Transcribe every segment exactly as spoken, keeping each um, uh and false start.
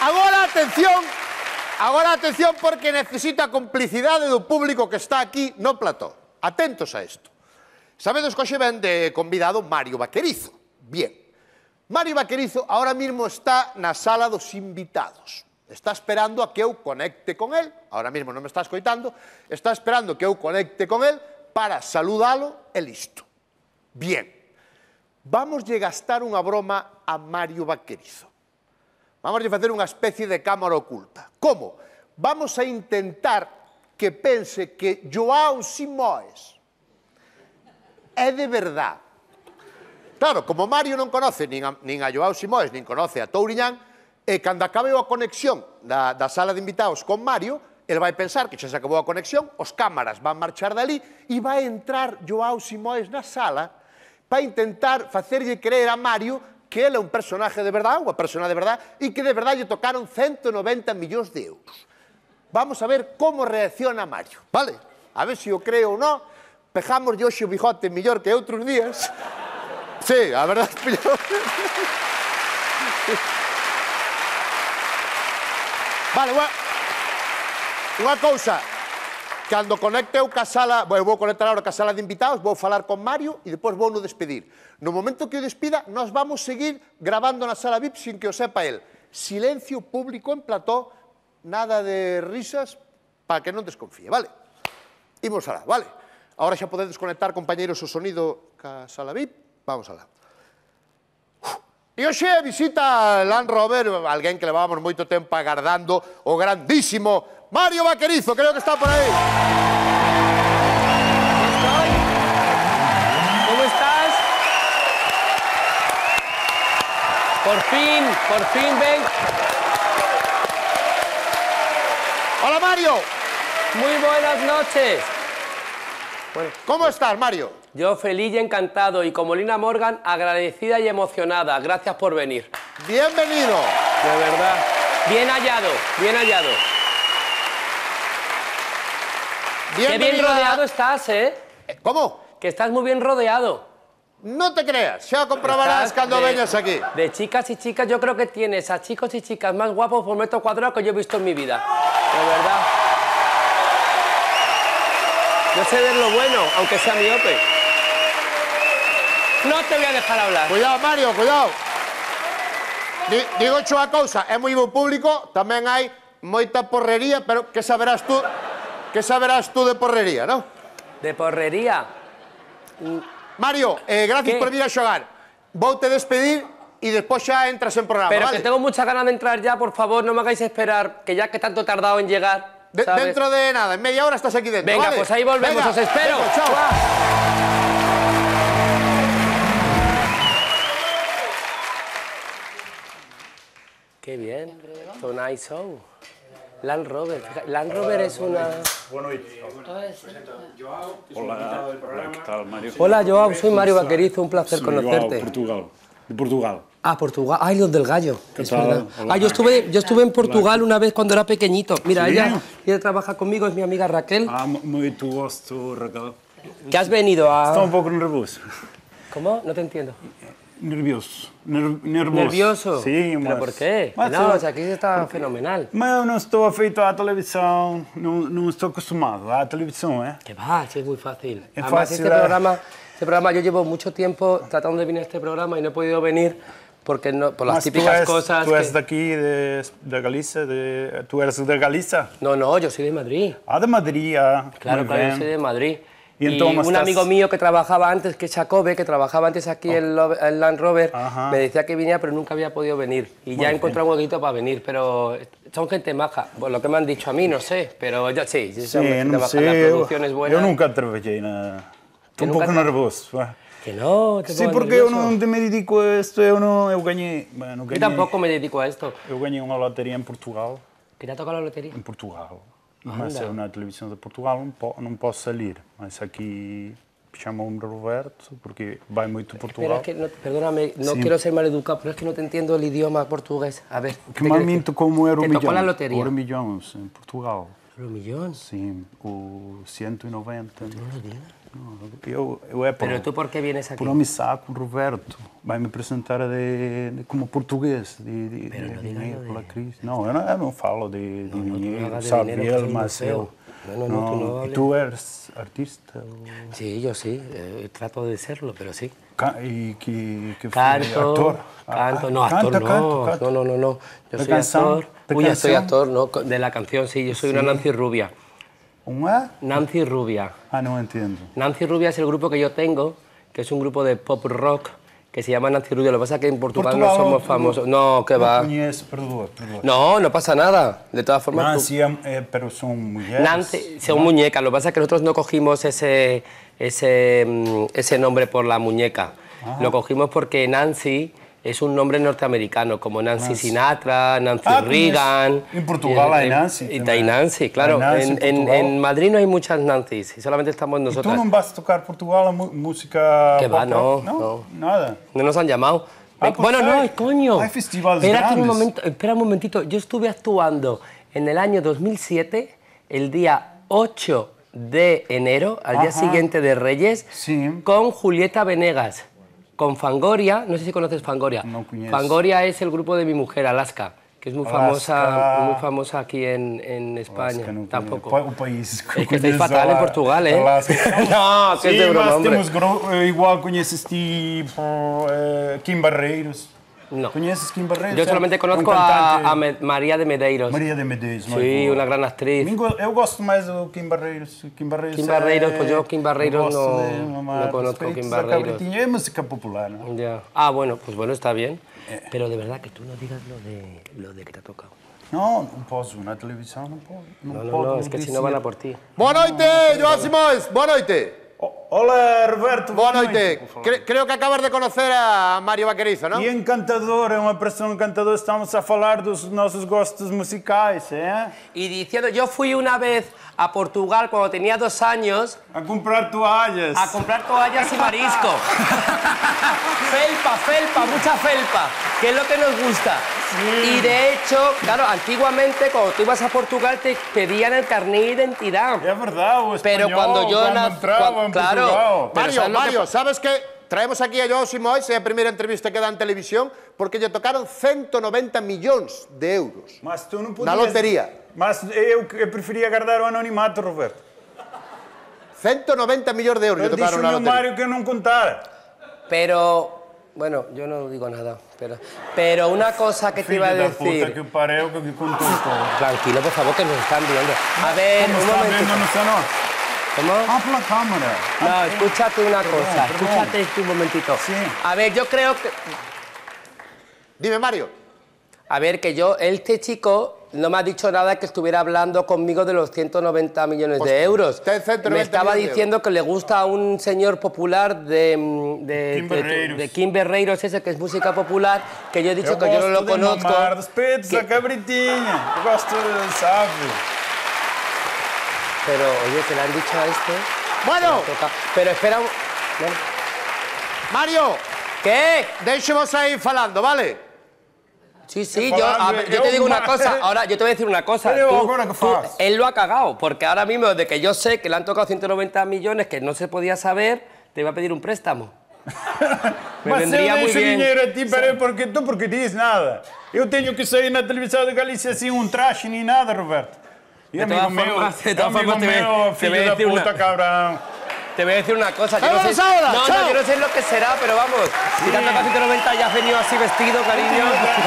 Agora, atención, agora atención porque necesita a complicidade do público que está aquí no plató. Atentos a isto. Sabedes que hoxe ven de convidado Mario Vaquerizo. Bien. Mario Vaquerizo ahora mismo está na sala dos invitados. Está esperando a que eu conecte con él. Ahora mismo non me está escoitando. Está esperando que eu conecte con él para saludalo e listo. Bien. Vamos a gastar unha broma a Mario Vaquerizo. Vamos a facer unha especie de cámara oculta. Como? Vamos a intentar que pense que Joao Simoes é de verdade. Claro, como Mario non conoce nin a, nin a Joao Simoes, nin conoce a Touriñán, e cando acabe a conexión da, da sala de invitados con Mario, ele vai pensar que xa se acabou a conexión, os cámaras van marchar dali e vai entrar Joao Simoes na sala para intentar facerlle creer a Mario que ele é un personaje de verdade, unha persona de verdade, e que de verdade lle tocaron ciento noventa millóns de euros. Vamos a ver como reacciona Mario, vale? A ver se o creo ou non. Pejamos de hoxe o bigote mellor que outros días. Sí, a verdade é mellor. Vale, unha, unha cousa. Cando conecte eu ca sala, eu vou conectar agora ca sala de invitados, vou falar con Mario e depois vou no despedir. No momento que o despida, nós vamos seguir grabando na sala V I P sin que o sepa el. Silencio público en plató, nada de risas, para que non desconfíe, vale? Imos alá, vale? Ahora xa podedes conectar, compañeros, o sonido ca sala V I P. Vamos alá. E hoxe visita Land Rover, alguén que levábamos moito tempo agardando, o grandísimo Mario Vaquerizo, creo que está por aí. Estoy. ¿Cómo estás? Por fin, por fin ven. Hola, Mario. Muy buenas noches. Bueno, ¿cómo estás, Mario? Yo feliz y encantado, y como Lina Morgan, agradecida y emocionada. Gracias por venir. Bienvenido. De verdad. Bien hallado, bien hallado. Qué bien rodeado estás, ¿eh? ¿Cómo? Que estás muy bien rodeado. No te creas, xa comprobarás Estás cando de- veñas aquí. De chicas y chicas, yo creo que tienes a chicos y chicas más guapos por metro cuadrado que yo he visto en mi vida. De verdad. Yo sé ver lo bueno, aunque sea miope. No te voy a dejar hablar. Cuidado, Mario, cuidado. Di- Digo xo a cousa, é moi bo público, tamén hai moita porrería, pero que saberás tú, que saberás tú de porrería, non? De porrería. Mario, eh, gracias ¿Qué? por vir a xogar. Voute despedir e despois xa entras en programa, Pero vale? que tengo muchas ganas de entrar ya, por favor, no me hagáis esperar, que ya que tanto he tardado en llegar, De- ¿sabes? dentro de nada, en media hora estás aquí dentro, Venga, vale? pues ahí volvemos, Venga, os espero. venga, chao. Qué bien, Tonight Show. Land Rover, fija- Land Rover es una... Boa noite. Hola, hola, ¿qué tal, Mario? Hola, Joao, soy Mario Vaquerizo, un placer Soy conocerte. Joao, Portugal. De Portugal. Ah, Portugal. Ay, los del gallo. ¿Qué Es tal? verdad. Hola. Ah, yo estuve, yo estuve en Portugal una vez cuando era pequeñito. Mira, ¿Sí? ella, ella trabaja conmigo, es mi amiga Raquel. Ah, muito gosto, Raquel. ¿Qué has venido Estou a...? un pouco nervoso. ¿Cómo? No te entiendo. Nervioso. Ner nervoso. ¿Nervioso? Sí, ¿Pero mas... por qué? Mas, no, eu- o sea, aquí está fenomenal. Mas eu não estou afeito à televisão, não, não estou acostumado à televisão, é? Que va, sí, es muy fácil. Es Además, fácil, este ¿eh? programa, este programa, yo llevo mucho tiempo tratando de venir a este programa y no he podido venir porque no, por las Mas típicas tu és, cosas tu és que... daqui, de, da Galícia, de, tu eres da Galícia? No, no, yo soy de Madrid. Ah, de Madrid, ah. Claro, Muy claro, yo bien. soy de Madrid. Y Y, entonces un estás- amigo mío que trabajaba antes, que es Jacobe, que trabajaba antes aquí en, Lo- en Land Rover, Ajá. me decía que viniera, pero nunca había podido venir. Y ya he encontrado un huequito para venir, pero son gente maja. Bueno, lo que me han dicho a mí, no sé, pero yo sí, sí, son Sim, gente não maja, sei, la eu, producción es buena. eu nunca trabalhei na... Estou um nunca pouco tra- nervoso. vá. Que no, te Sim, pongas porque eu nervioso. não me dedico a isto, eu não, eu ganhei, bueno, Yo ganhei, tampoco me dedico a esto. eu ganhei uma loteria em Portugal, ¿Que te ha tocado la lotería? em Portugal, mas eu na televisão de Portugal não, po, não posso sair, mas aqui chamam-me Roberto, porque vai muito Pero Portugal. es que, no, perdóname, no Sí. quiero ser maleducado, pero es que no te entiendo el idioma portugués. A ver, Que me minto como era o ¿Te milhão, tocó la lotería? Euro milhões em Portugal, ¿Los millones? sim, o cento e noventa. Não, eu, eu é por, ¿Pero tú por qué vienes aquí? por não me saco, o Roberto vai me apresentar de, de, como português, de, de, Pero de, no de digas dinheiro lo pela de- atriz. No, eu não, eu não falo de, de no, dinheiro, no sabe? Dinero, Ele, mas eu... No, no, no, tú no hables. ¿Y tú eres artista? O... Sí, yo sí, eh, trato de serlo, pero sí. Ca ¿Y qué, qué Canto, actor? canto, Ah, no, actor canta, no, canto, canto. no, no, no, no, yo ¿De soy canción? actor, ¿De uy, ya soy canción? actor, ¿no? De la canción, sí, yo soy Sí. una Nancy Rubia. ¿Una? Nancy Rubia. Ah, no entiendo. Nancy Rubia es el grupo que yo tengo, que es un grupo de pop rock, que se llama Nancy Rubia. Lo que pasa es que en Portugal, Portugal no somos no- famosos. No, que No va. conheço, perdoa, perdoa. No, no pasa nada. De todas formas, tú- Nancy, é, pero son mulheres. Nancy, son muñecas. Lo que pasa es que nosotros no cogimos ese, ese, mm, ese nombre por la muñeca. Lo cogimos porque Nancy es un nombre norteamericano, como Nancy, Nancy. Sinatra, Nancy Ah, Reagan. conheço. En Portugal hay Y- Nancy Y también. hay Nancy, claro. Hay Nancy en, en en- Portugal. en Madrid no hay muchas Nancys, y solamente estamos E tu nosotras. não vas tocar Portugal a mu- música Que va, pop no, rock? no. Nada. No nos han llamado. Ah, Ven- pues bueno, hay- no, coño. hay festivales espera un grandes. momento, espera un momentito. Yo estuve actuando en el año dos mil siete, el día ocho de enero, al día Ajá. siguiente de Reyes, Sí. con Julieta Venegas, con Fangoria. No sé si conoces Fangoria. No conozco. Fangoria es el grupo de mi mujer, Alaska, que es muy famosa, Alaska. muy famosa aquí en, en España. Alaska não Tampoco. conheço. O país Es que estáis conheço fatal en Ala- Portugal, ¿eh? Alaska. No, que es de Sim, broma, mas hombre. temos gru- eh, igual conheces tipo eh, Kim Barreiros. No. ¿Conheces Kim Barreiros? Yo solamente É um conozco cantante. a, a Me- María de Medeiros. Maria de Medeiros. muito Sí, boa. una gran actriz. Mim go- Eu gosto mais do Kim Barreiros. Kim Barreiros, Kim Barreiros, é- pues yo Kim Barreiros eu gosto no- de mamar no conozco respeitos Kim da Barreiros. cabritinha. É música popular, ¿no? Ya. Ah, bueno, pues bueno, está bien. Eh. Pero de verdad que tú no digas lo de, lo de que te ha tocado. Não, não posso. Na televisão não posso. Não, No, no, posso no, es que si no van a por ti. Boa noite, Joan Simões. Boa noite. Hola, Roberto. Boa noite. Cre- creo que acabas de conocer a Mario Vaquerizo, não? E encantador, é uma pessoa encantadora. Estamos a falar dos nossos gostos musicais, é? Y diciendo, yo fui una vez a Portugal cuando tenía dos años A comprar toalhas. a comprar toallas y marisco. Felpa, felpa, mucha felpa, que es lo que nos gusta. Y de hecho, claro, antiguamente cuando tú ibas a Portugal te pedían el carnet de identidad. É verdade, o Pero espanhol, cuando yo quando nací- entraba cuan- en claro. Portugal. Pero Mario, ¿sabes lo que Mario, pa- sabes que traemos aquí a Joan Simões, é a primeira entrevista que dá en televisión, porque lle tocaron ciento noventa millóns de euros. Mas tu não Na podias... lotería. Mas eu, eu preferia guardar o anonimato, Roberto. ciento noventa millóns de euros lle Eu disse tocaron o na meu lotería. Mário que eu não contara. Pero, bueno, yo no digo nada, pero, pero una cosa que te iba a Filho da puta decir... que pareu que que contou todo. Tranquilo, por favor, que nos están viendo. A ver, Como un está momento. vendo no salão? ¿Cómo? Ah, pela câmara. No, escúchate una cosa, perdón. escúchate esto un momentito. Sí. A ver, yo creo que... Dime, Mario. A ver, que yo, este chico no me ha dicho nada que estuviera hablando conmigo de los ciento noventa millones Pues, de euros. ten ciento noventa Me estaba millones de diciendo que le gusta a un señor popular de, mm, de, Kim de- Barreiros. de Kim Barreiros, ese que es música popular, que yo he dicho Eu que yo no gosto lo de conozco. mamar dos peitos que- da cabritinha. Eu gosto, de, sabe? Pero, oye, que le han dicho a este... Bueno, toca- Pero espera un... bueno. Mario, ¿Qué? deixemos aí falando, vale? Sí, sí, Estoy yo, a falando, ver, yo yo te digo una ma- cosa, ahora yo te voy a decir una cosa. Pero tú- ahora, ¿qué tú- fas? él lo ha cagado, porque ahora mismo, desde que yo sé que le han tocado ciento noventa millones, que no se podía saber, te va a pedir un préstamo. Me Mas vendría eu muy deixo bien. dinheiro a ti, peraí, porque tu porque diz nada. Eu tenho que sair na televisão de Galícia assim um traje nem nada, Roberto. E De amigo todas meu, formas- de todas amigo formas te voy- meu, te voy a filho da decir una- puta, cabrão. Te voy a decir una cosa, yo ¡Nos no, vemos sé, ahora! no, ¡Chao! no, yo no sé lo que será, pero vamos, si te han tocado ciento noventa y has venido así vestido, cariño.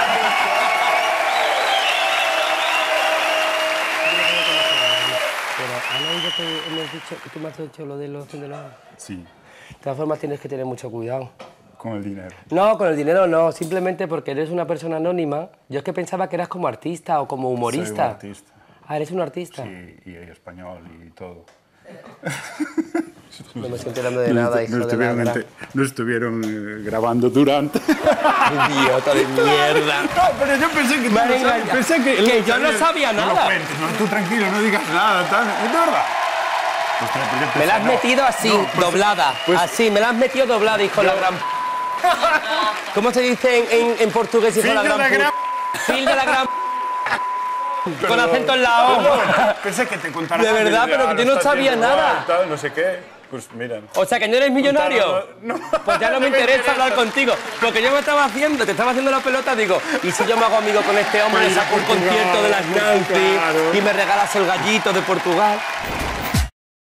Pero han oído que hemos dicho, que tú me has dicho lo de los ciento noventa. Sim, De todas formas tienes que tener mucho cuidado. com o dinheiro. No, con el dinero no, simplemente porque eres una persona anónima. Yo es que pensaba que eras como artista o como humorista. Soy un artista. Ah, eres un artista. Sí, y español y todo. No me estoy enterando de nada, hijo no de estuvieron, la gran. ente- no estuvieron eh, grabando durante. Idiota de mierda. No, pero yo pensé que tú Me han no sabías, engañado. pensé que, Que yo no sabía No lo nada. cuentes, no, tú tranquilo, no digas nada, tal. Es de verdad. Ostras, pues yo Me pensé, la has no. metido así, No, pues- doblada. pues- así, me la has metido doblada, hijo de la gran. ¿Cómo se dice en, en, en portugués, hijo de la Filho gran? da gran- pu- Fil de la gran. Con Pero- acento en la O. Perdón, pensé que te contara De más verdad, de- pero ah, que yo no estás sabía haciendo nada. mal, tal, no sé qué. Pues mira. O sea, que no eres millonario. No, no, pues ya no me interesa hablar contigo. Porque yo me estaba haciendo, te estaba haciendo la pelota, digo, ¿y si yo me hago amigo con este hombre, le saco un concierto de las Nancy y me regalas el gallito de Portugal?